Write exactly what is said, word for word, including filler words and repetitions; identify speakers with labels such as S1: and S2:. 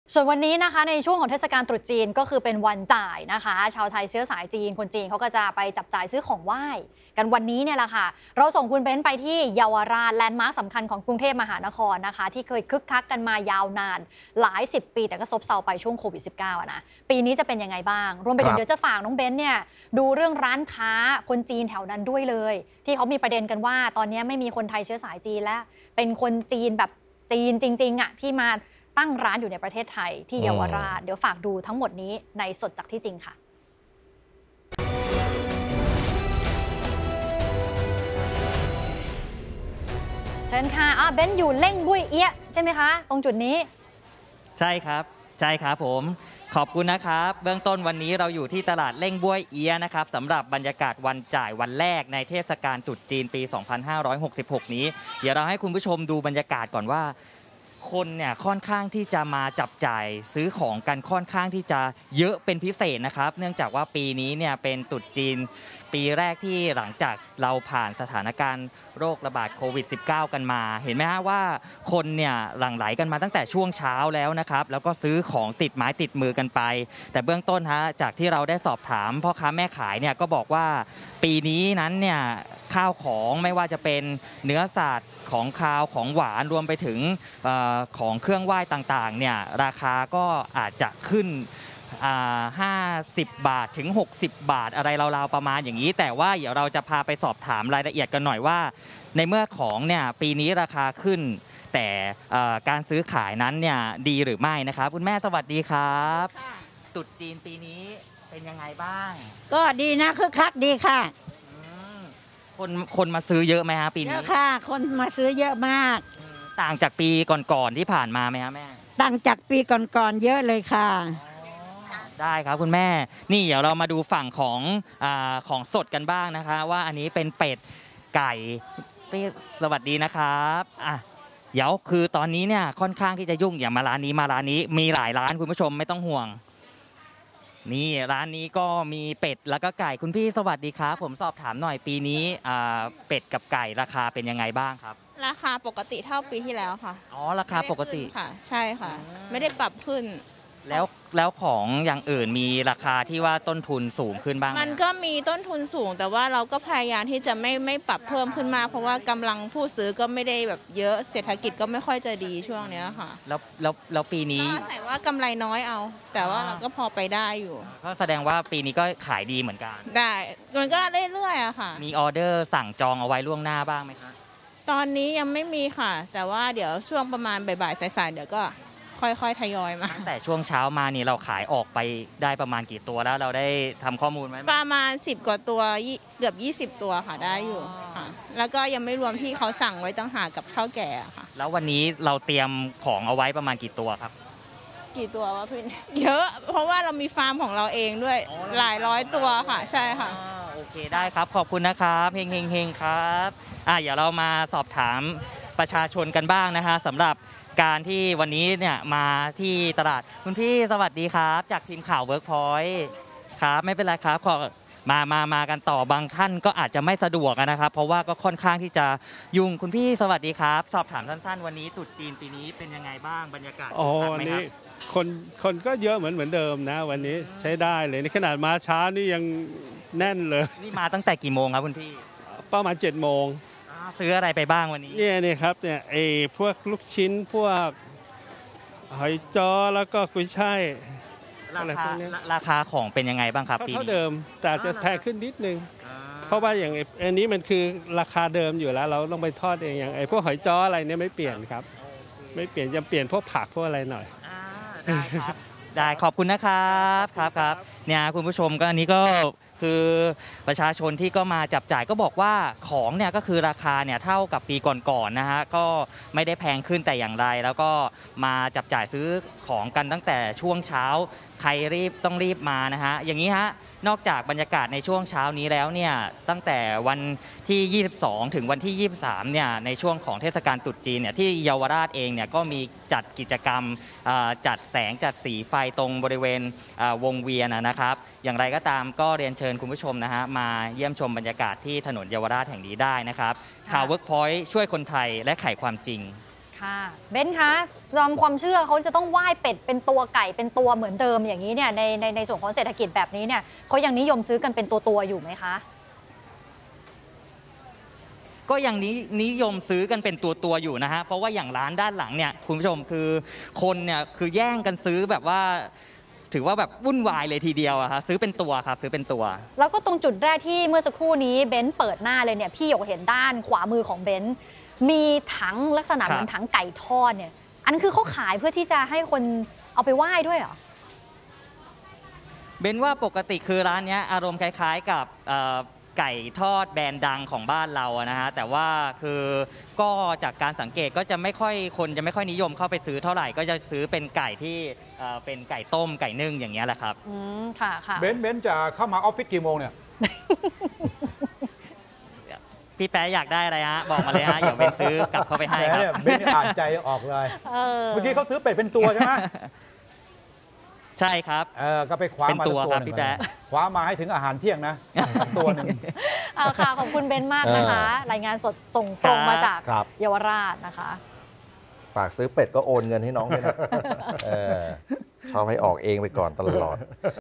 S1: ส่วนวันนี้นะคะในช่วงของเทศกาลตรุษจีนก็คือเป็นวันจ่ายนะคะชาวไทยเชื้อสายจีนคนจีนเขาก็จะไปจับจ่ายซื้อของไหว้กันวันนี้เนี่ยแหละค่ะเราส่งคุณเบนซ์ไปที่เยาวราชแลนด์มาร์คสำคัญของกรุงเทพมหานครนะคะที่เคยคึกคักกันมายาวนานหลายสิบปีแต่ก็ซบเซาไปช่วงโควิด สิบเก้า อะนะปีนี้จะเป็นยังไงบ้างรวมไปถึงเดี๋ยวจะฝากน้องเบนซ์เนี่ยดูเรื่องร้านค้าคนจีนแถวนั้นด้วยเลยที่เขามีประเด็นกันว่าตอนนี้ไม่มีคนไทยเชื้อสายจีนแล้วเป็นคนจีนแบบจีนจริงๆอ่ะที่มาตั้งร้านอยู่ในประเทศไทยที่เยาวราชเดี๋ยวฝากดูทั้งหมดนี้ในสดจากที่จริงค่ะเชิญค่ะอ่ะเบนอยู่เล่งบุ้ยเอี้ยใช่ไหมคะตรงจุดนี้
S2: ใช่ครับใช่ครับผมขอบคุณนะครับเบื้องต้นวันนี้เราอยู่ที่ตลาดเล่งบ้วยเอี้ยนะครับสำหรับบรรยากาศวันจ่ายวันแรกในเทศกาลตรุษจีนปี สองพันห้าร้อยหกสิบหก นี้เดี๋ยวเราให้คุณผู้ชมดูบรรยากาศก่อนว่าคนเนี่ยค่อนข้างที่จะมาจับจ่ายซื้อของกันค่อนข้างที่จะเยอะเป็นพิเศษนะครับเนื่องจากว่าปีนี้เนี่ยเป็นตรุษจีนปีแรกที่หลังจากเราผ่านสถานการณ์โรคระบาดโควิด สิบเก้า กันมาเห็นไหมฮะว่าคนเนี่ยหลั่งไหลกันมาตั้งแต่ช่วงเช้าแล้วนะครับแล้วก็ซื้อของติดไม้ติดมือกันไปแต่เบื้องต้นฮะจากที่เราได้สอบถามพ่อค้าแม่ขายเนี่ยก็บอกว่าปีนี้นั้นเนี่ยข้าวของไม่ว่าจะเป็นเนื้อสัตว์ของคาวของหวานรวมไปถึงอของเครื่องไหว้ต่างๆเนี่ยราคาก็อาจจะขึ้นห้าสิบบาทถึงหกสิบบาทอะไรราวๆประมาณอย่างนี้แต่ว่าเดี๋ยวเราจะพาไปสอบถามรายละเอียดกันหน่อยว่าในเมื่อของเนี่ยปีนี้ราคาขึ้นแต่การซื้อขายนั้นเนี่ยดีหรือไม่นะครับคุณแม่สวัสดีครับตรุษจีนปีนี้เป็นยังไงบ้าง
S3: ก็ดีนะคึกคักดีค่ะ
S2: คนคนมาซื้อเยอะไหมฮะปีนี้
S3: เยอะค่ะคนมาซื้อเยอะมาก
S2: ต่างจากปีก่อนๆที่ผ่านมาไหมฮะแม่
S3: ต่างจากปีก่อนๆเยอะเลยค่ะ
S2: ได้ครับคุณแม่นี่เดี๋ยวเรามาดูฝั่งของอ่าของสดกันบ้างนะคะว่าอันนี้เป็นเป็ดไก่สวัสดีนะครับอ่ะเดี๋ยวคือตอนนี้เนี่ยค่อนข้างที่จะยุ่งอย่ามาร้านนี้มาร้านนี้มีหลายร้านคุณผู้ชมไม่ต้องห่วงนี่ร้านนี้ก็มีเป็ดแล้วก็ไก่คุณพี่สวัสดีครับผมสอบถามหน่อยปีนี้อ่าเป็ดกับไก่ราคาเป็นยังไงบ้างครับ
S4: ราคาปกติเท่าปีที่แล้วค่ะ
S2: อ๋อราคาปกติ
S4: ค่ะใช่ค่ะไม่ได้ปรับขึ้น
S2: แล้วแล้วของอย่างอื่นมีราคาที่ว่าต้นทุนสูงขึ้นบ้าง
S4: มันก็มีต้นทุนสูงแต่ว่าเราก็พยายามที่จะไม่ไม่ปรับเพิ่มขึ้นมาเพราะว่ากำลังผู้ซื้อก็ไม่ได้แบบเยอะเศรษฐกิจก็ไม่ค่อยจะดีช่วงนี้ค่ะ
S2: แล้วแล้วแล้วปีนี้
S4: ก็อาศัยว่ากำไรน้อยเอาแต่ว่าเราก็พอไปได้อยู่
S2: ก็แสดงว่าปีนี้ก็ขายดีเหมือนกัน
S4: ได้มันก็เรื่อยๆอะค่ะ
S2: มีออเดอร์สั่งจองเอาไว้ล่วงหน้าบ้างไหมคะ
S4: ตอนนี้ยังไม่มีค่ะแต่ว่าเดี๋ยวช่วงประมาณบ่ายๆสายๆเดี๋ยวก็ค่อยๆทยอยมา
S2: ตั้งแต่ช่วงเช้ามานี่เราขายออกไปได้ประมาณกี่ตัวแล้วเราได้ทำข้อมูลไหม
S4: ประมาณสิบกว่าตัวเกือบยี่สิบตัวค่ะได้อยู่ค่ะแล้วก็ยังไม่รวมที่เขาสั่งไว้ตั้งหากกับเท่าแก่ค่ะ
S2: แล้ววันนี้เราเตรียมของเอาไว้ประมาณกี่ตัวครับ
S4: กี่ตัววะพี่เยอะเพราะว่าเรามีฟาร์มของเราเองด้วยหลายร้อยตัวค่ะใช่ค่ะ
S2: โอเคได้ครับขอบคุณนะครับเฮงเฮงเฮงครับอ่ะเดี๋ยวเรามาสอบถามประชาชนกันบ้างนะคะสำหรับการที่วันนี้เนี่ยมาที่ตลาดคุณพี่สวัสดีครับจากทีมข่าว Workpoint ครับไม่เป็นไรครับขอมามามากันต่อบางท่านก็อาจจะไม่สะดวกนะครับเพราะว่าก็ค่อนข้างที่จะยุ่งคุณพี่สวัสดีครับสอบถามสั้นๆวันนี้ตรุษจีนปีนี้เป็นยังไงบ้างบรรยากาศ
S5: อ๋อวันนี้คนคนก็เยอะเหมือนเหมือนเดิมนะวันนี้ใช้ได้เลยนี่ขนาดมาช้านี่ยังแน่นเลย
S2: นี่มาตั้งแต่กี่โมงครับคุณพี่
S5: ประมาณเจ็ดโมง
S2: ซื้ออะไรไปบ้างวันนี้
S5: เนี่ยนี่ครับเนี่ยไอ้พวกลูกชิ้นพวกหอยจ้อแล้วก็กุ้ยช่าย
S2: ราคาราคาของเป็นยังไงบ้างครับ
S5: ปีนี้เท่าเดิมแต่จะแพงขึ้นนิดนึงเพราะว่าอย่างอันนี้มันคือราคาเดิมอยู่แล้วเราต้องไปทอดเองอย่างไอ้พวกหอยจ้ออะไรเนี่ยไม่เปลี่ยนครับไม่เปลี่ยนจะเปลี่ยนพวกผักพวกอะไรหน่อย
S2: ได้ครับได้ขอบคุณนะครับครับครับเนี่ยคุณผู้ชมก็อันนี้ก็คือประชาชนที่ก็มาจับจ่ายก็บอกว่าของเนี่ยก็คือราคาเนี่ยเท่ากับปีก่อนๆนะฮะก็ไม่ได้แพงขึ้นแต่อย่างไรแล้วก็มาจับจ่ายซื้อของกันตั้งแต่ช่วงเช้าใครรีบต้องรีบมานะฮะอย่างนี้ฮะนอกจากบรรยากาศในช่วงเช้านี้แล้วเนี่ยตั้งแต่วันที่ยี่สิบสองถึงวันที่ยี่สิบสามเนี่ยในช่วงของเทศกาลตรุษจีนเนี่ยที่เยาวราชเองเนี่ยก็มีจัดกิจกรรมจัดแสงจัดสีไฟตรงบริเวณวงเวียนนะครับอย่างไรก็ตามก็เรียนเชิญคุณผู้ชมนะฮะมาเยี่ยมชมบรรยากาศที่ถนนเยาวราชแห่งนี้ได้นะครับข่าว Workpoint ช่วยคนไทยและไขความจริง
S1: ค่ะเบนซ์คะตามความเชื่อเขาจะต้องไหว้เป็ดเป็นตัวไก่เป็นตัวเหมือนเดิมอย่างนี้เนี่ยในในในส่วนของเศรษฐกิจแบบนี้เนี่ยเขายังนิยมซื้อกันเป็นตัวตัวอยู่ไหมคะ
S2: ก็ยังนินิยมซื้อกันเป็นตัวตัวอยู่นะฮะเพราะว่าอย่างร้านด้านหลังเนี่ยคุณผู้ชมคือคนเนี่ยคือแย่งกันซื้อแบบว่าถือว่าแบบวุ่นวายเลยทีเดียวอะครับซื้อเป็นตัวครับซื้อเป็นตัว
S1: แล้วก็ตรงจุดแรกที่เมื่อสักครู่นี้เบนซ์เปิดหน้าเลยเนี่ยพี่หยกเห็นด้านขวามือของเบนซ์มีถังลักษณะเหมือนถังไก่ทอดเนี่ยอันนั้นคือเขาขายเพื่อที่จะให้คนเอาไปไหว้ด้วยเหรอ
S2: เบนว่าปกติคือร้านนี้อารมณ์คล้ายๆกับไก่ทอดแบรนด์ดังของบ้านเรานะฮะแต่ว่าคือก็จากการสังเกตก็จะไม่ค่อยคนจะไม่ค่อยนิยมเข้าไปซื้อเท่าไหร่ก็จะซื้อเป็นไก่ที่เป็นไก่ต้มไก่นึ่งอย่างเงี้ยแหละครับ
S1: อืมค่ะค่ะ
S6: เบนเบนจะเข้ามาออฟฟิศกี่โมงเนี่ย
S2: พี่แป๊ะอยากได้อะไรฮะบอกมาเลยฮะเดี๋ยวเบนซื้อกลับเข้าไปให้ครับ
S6: เบนอ่านใจออกเลยเมื่อกี้เขาซื้อเป็ดเป็นตัวใช่ไหม
S2: ใช่ครับ
S6: เออก็ไปคว้ามา
S2: ตัว
S6: ครับ
S2: พี่แป๊ะ
S6: คว้ามาให้ถึงอาหารเที่ยงนะตัวหนึ่ง
S1: เอาค่ะขอบคุณเบนมากนะคะรายงานสดส่งตรงมาจากเยาวราชนะคะ
S7: ฝากซื้อเป็ดก็โอนเงินให้น้องด้วยนะชอบให้ออกเองไปก่อนตลอด